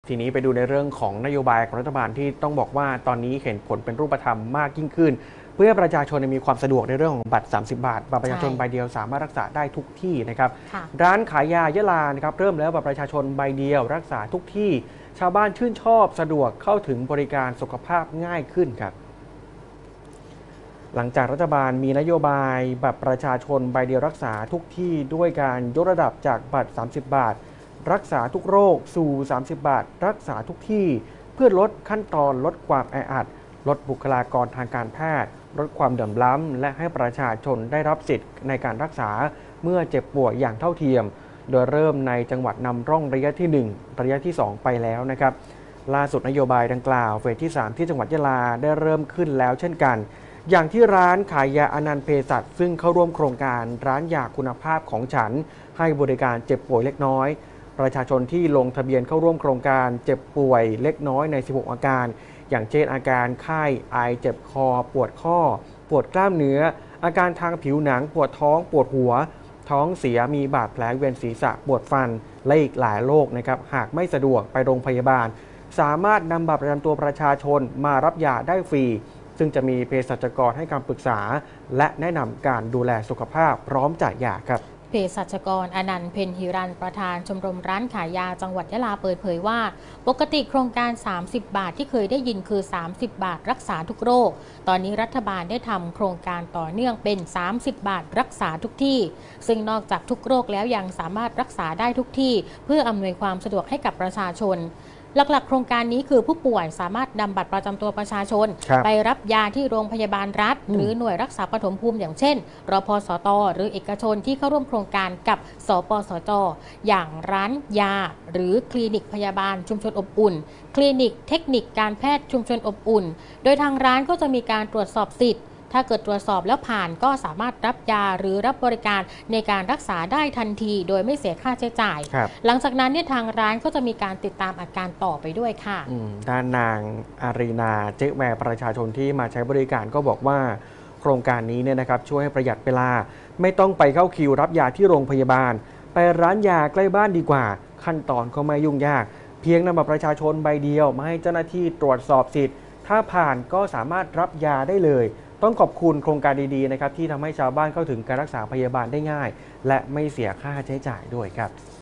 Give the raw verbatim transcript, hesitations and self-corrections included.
ทีนี้ไปดูในเรื่องของนโยบายของรัฐบาลที่ต้องบอกว่าตอนนี้เห็นผลเป็นรูปธรรมมากยิ่งขึ้นเพื่อประชาชนมีความสะดวกในเรื่องของบัตร สามสิบ บาทบัตรประชาชนใบเดียวสามารถรักษาได้ทุกที่นะครับร้านขายยายะลานะครับเริ่มแล้วบัตรประชาชนใบเดียวรักษาทุกที่ชาวบ้านชื่นชอบสะดวกเข้าถึงบริการสุขภาพง่ายขึ้นครับหลังจากรัฐบาลมีนโยบายบัตรประชาชนใบเดียวรักษาทุกที่ด้วยการยกระดับจากบัตร สามสิบ บาทรักษาทุกโรคสู่ สามสิบ บาทรักษาทุกที่เพื่อลดขั้นตอนลดความแออัดลดบุคลากรทางการแพทย์ลดความเดือดร้อนและให้ประชาชนได้รับสิทธิ์ในการรักษาเมื่อเจ็บป่วยอย่างเท่าเทียมโดยเริ่มในจังหวัดนำร่องระยะที่หนึ่งระยะที่สองไปแล้วนะครับล่าสุดนโยบายดังกล่าวเฟสที่สามที่จังหวัดยะลาได้เริ่มขึ้นแล้วเช่นกันอย่างที่ร้านขายยาอนันต์เภสัชซึ่งเข้าร่วมโครงการร้านยาคุณภาพของฉันให้บริการเจ็บป่วยเล็กน้อยประชาชนที่ลงทะเบียนเข้าร่วมโครงการเจ็บป่วยเล็กน้อยในสิบหกอาการอย่างเช่นอาการไข้ไอเจ็บคอปวดข้อปวดกล้ามเนื้ออาการทางผิวหนังปวดท้องปวดหัวท้องเสียมีบาดแผลเวียนศีรษะปวดฟันและอีกหลายโรคนะครับหากไม่สะดวกไปโรงพยาบาลสามารถนำบัตรประจำตัวประชาชนมารับยาได้ฟรีซึ่งจะมีเภสัชกรให้คำปรึกษาและแนะนำการดูแลสุขภาพพร้อมจ่ายยาครับเภสัชกรอนันต์เพ็ญหิรันประธานชมรมร้านขายยาจังหวัดยะลาเปิดเผยว่าปกติโครงการ สามสิบ บาทที่เคยได้ยินคือ สามสิบ บาทรักษาทุกโรคตอนนี้รัฐบาลได้ทำโครงการต่อเนื่องเป็น สามสิบ บาทรักษาทุกที่ซึ่งนอกจากทุกโรคแล้วยังสามารถรักษาได้ทุกที่เพื่ออำนวยความสะดวกให้กับประชาชนหลักๆโครงการนี้คือผู้ป่วยสามารถนำบัตรประจำตัวประชาชนไปรับยาที่โรงพยาบาลรัฐหรือหน่วยรักษาปฐมภูมิอย่างเช่นรพสตหรือเอกชนที่เข้าร่วมโครงการกับสปสจอย่างร้านยาหรือคลินิกพยาบาลชุมชนอบอุ่นคลินิกเทคนิคการแพทย์ชุมชนอบอุ่นโดยทางร้านก็จะมีการตรวจสอบสิทธิ์ถ้าเกิดตรวจสอบแล้วผ่านก็สามารถรับยาหรือรับบริการในการรักษาได้ทันทีโดยไม่เสียค่าใช้จ่ายหลังจากนั้นเนี่ยทางร้านก็จะมีการติดตามอาการต่อไปด้วยค่ะด้านนางอารีนาเจ๊แวร์ประชาชนที่มาใช้บริการก็บอกว่าโครงการนี้เนี่ยนะครับช่วยให้ประหยัดเวลาไม่ต้องไปเข้าคิวรับยาที่โรงพยาบาลไปร้านยาใกล้บ้านดีกว่าขั้นตอนก็ไม่ยุ่งยากเพียงนำบัตรประชาชนใบเดียวมาให้เจ้าหน้าที่ตรวจสอบสิทธิ์ถ้าผ่านก็สามารถรับยาได้เลยต้องขอบคุณโครงการดีๆนะครับที่ทำให้ชาวบ้านเข้าถึงการรักษาพยาบาลได้ง่ายและไม่เสียค่าใช้จ่ายด้วยครับ